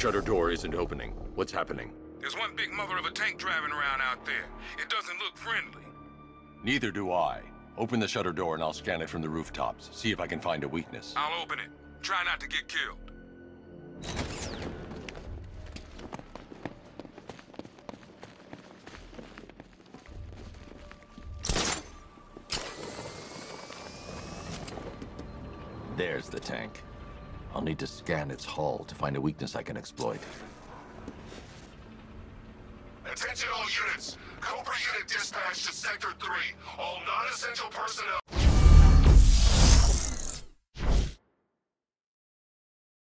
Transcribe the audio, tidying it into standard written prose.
shutter door isn't opening. What's happening? There's one big mother of a tank driving around out there. It doesn't look friendly. Neither do I. Open the shutter door and I'll scan it from the rooftops. See if I can find a weakness. I'll open it. Try not to get killed. There's the tank. I'll need to scan its hull to find a weakness I can exploit. Attention all units! Cobra unit dispatched to Sector 3. All non-essential personnel